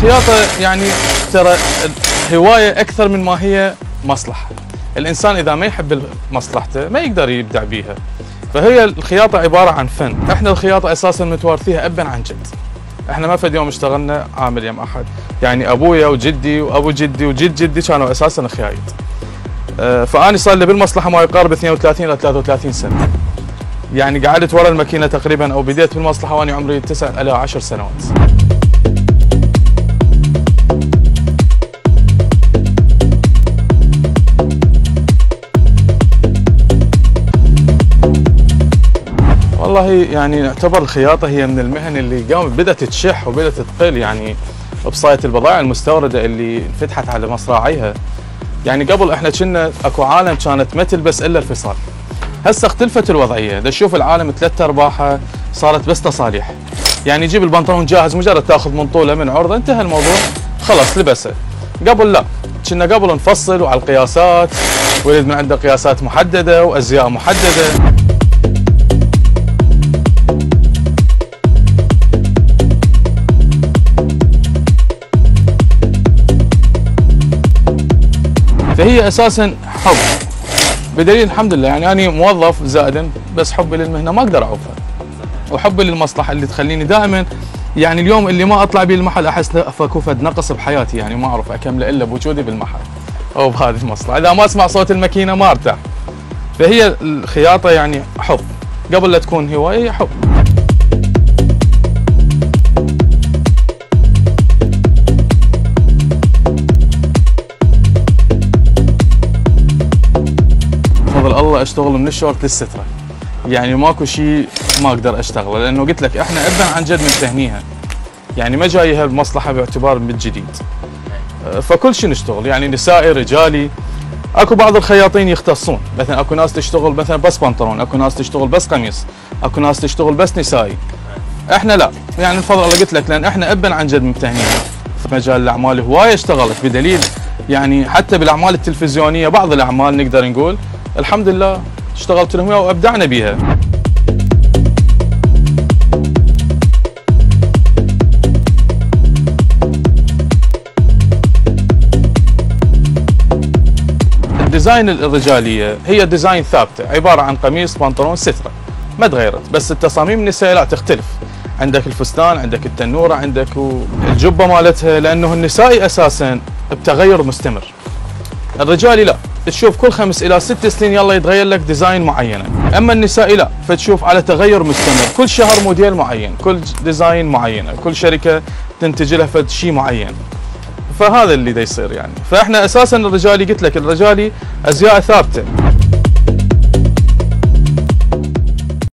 الخياطة يعني ترى هواية أكثر من ما هي مصلحة. الإنسان إذا ما يحب مصلحته ما يقدر يبدع بيها. فهي الخياطة عبارة عن فن. احنا الخياطة أساسا متوارثيها أبا عن جد. احنا ما فد يوم اشتغلنا عامل يم أحد، يعني أبويا وجدي وأبو جدي وجد جدي كانوا أساسا خيايط. فأنا صار لي بالمصلحة ما يقارب 32 إلى 33 سنة. يعني قعدت ورا الماكينة تقريبا، أو بديت بالمصلحة وأنا عمري 9 إلى 10 سنوات. والله يعني نعتبر الخياطة هي من المهن اللي بدأت تشح وبدأت تقل، يعني بصاية البضائع المستوردة اللي انفتحت على مصراعيها. يعني قبل احنا كنا اكو عالم كانت ما تلبس الا الفصال. هسه اختلفت الوضعية، دا تشوف العالم 3/4 صارت بس تصاليح. يعني يجيب البنطلون جاهز، مجرد تاخذ من طوله من عرضه انتهى الموضوع، خلاص لبسه. قبل لا، كنا قبل نفصل وعلى القياسات، ويريد من عنده قياسات محددة وازياء محددة. فهي اساسا حب، بدليل الحمد لله يعني انا موظف زائدا، بس حبي للمهنه ما اقدر اعوفها، وحبي للمصلحه اللي تخليني دائما يعني اليوم اللي ما اطلع به المحل احس اكو فد نقص بحياتي، يعني ما اعرف اكمله الا بوجودي بالمحل او بهذه المصلحه. اذا ما اسمع صوت الماكينه ما ارتاح. فهي الخياطه يعني حب، قبل لا تكون هوايه هي حب. بفضل الله اشتغل من الشورت للستره، يعني ماكو شيء ما اقدر اشتغله، لانه قلت لك احنا ابا عن جد ممتهنيها، يعني ما جايها بمصلحه باعتبار من جديد. فكل شيء نشتغل، يعني نسائي رجالي. اكو بعض الخياطين يختصون، مثلا اكو ناس تشتغل مثلا بس بنطلون، اكو ناس تشتغل بس قميص، اكو ناس تشتغل بس نسائي. احنا لا، يعني بفضل الله قلت لك لان احنا ابا عن جد ممتهنيها. في مجال الاعمال هوايه اشتغلت، بدليل يعني حتى بالاعمال التلفزيونيه بعض الاعمال نقدر نقول الحمد لله اشتغلت لهم وابدعنا بها. الديزاين الرجاليه هي ديزاين ثابته، عباره عن قميص بنطلون ستره ما تغيرت، بس التصاميم النسائيه لا تختلف. عندك الفستان، عندك التنوره، عندك الجبه مالتها، لانه النسائي اساسا بتغير مستمر. الرجالي لا، تشوف كل 5 إلى 6 سنين يلا يتغير لك ديزاين معينه، اما النسائي لا، فتشوف على تغير مستمر، كل شهر موديل معين، كل ديزاين معينه، كل شركه تنتج لها فد شيء معين. فهذا اللي دا يصير يعني. فاحنا اساسا الرجالي قلت لك الرجالي ازياء ثابته.